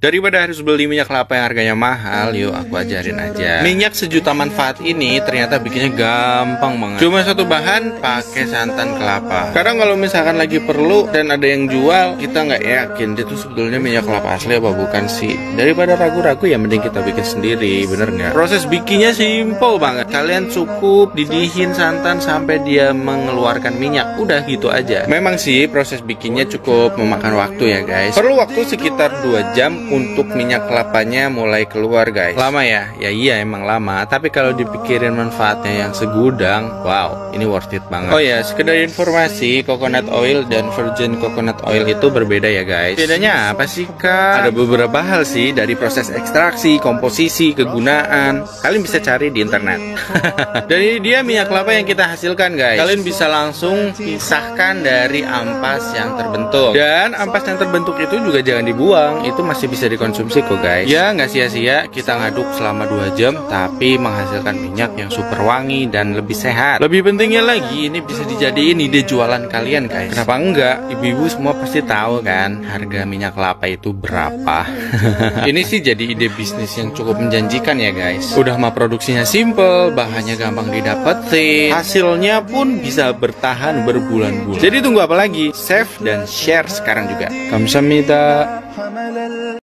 Daripada harus beli minyak kelapa yang harganya mahal, yuk aku ajarin aja. Minyak sejuta manfaat ini ternyata bikinnya gampang banget. Cuma satu bahan, pakai santan kelapa. Kadang kalau misalkan lagi perlu dan ada yang jual, kita nggak yakin itu sebetulnya minyak kelapa asli apa bukan sih. Daripada ragu-ragu ya mending kita bikin sendiri, bener nggak? Proses bikinnya simple banget. Kalian cukup didihin santan sampai dia mengeluarkan minyak. Udah gitu aja. Memang sih proses bikinnya cukup memakan waktu ya guys. Perlu waktu sekitar 2 jam untuk minyak kelapanya mulai keluar guys. Lama ya? Ya iya emang lama. Tapi kalau dipikirin manfaatnya yang segudang, wow, ini worth it banget. Oh ya, sekedar informasi, coconut oil dan virgin coconut oil itu berbeda ya guys. Bedanya apa sih kak? Ada beberapa hal sih, dari proses ekstraksi, komposisi, kegunaan. Kalian bisa cari di internet. Dan ini dia minyak kelapa yang kita hasilkan guys. Kalian bisa langsung pisahkan dari ampas yang terbentuk. Dan ampas yang terbentuk itu juga jangan dibuang. Itu masih bisa dikonsumsi kok guys. Ya nggak sia-sia kita ngaduk selama 2 jam tapi menghasilkan minyak yang super wangi dan lebih sehat. Lebih pentingnya lagi, ini bisa dijadiin ide jualan kalian guys. Kenapa enggak? Ibu-ibu semua pasti tahu kan harga minyak kelapa itu berapa. Ini sih jadi ide bisnis yang cukup menjanjikan ya guys. Udah mah produksinya simple, bahannya gampang didapetin, hasilnya pun bisa bertahan berbulan-bulan. Jadi tunggu apa lagi? Save dan share sekarang juga. Kamsahamnida.